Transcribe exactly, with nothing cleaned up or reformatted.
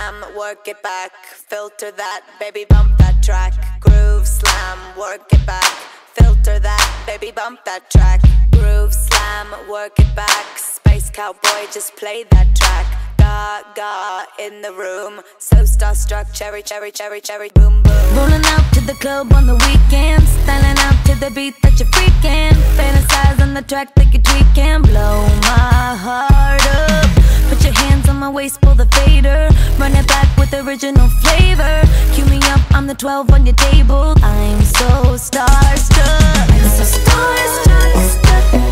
slam, work it back. Filter that, baby, bump that track. Groove slam, work it back. Filter that, baby, bump that track. Groove slam, work it back. Space cowboy, just play that track. Gaga in the room, so starstruck, cherry, cherry, cherry, cherry, boom, boom. Rolling out to the club on the weekend, styling out to the beat that you're freaking. Fantasize on the track that you're tweaking. Blow my heart up. Put your hands on my waist, pull the fader. Run it back with original flavor. Cue me up, I'm the twelve on your table. I'm so starstruck, I'm so starstruck.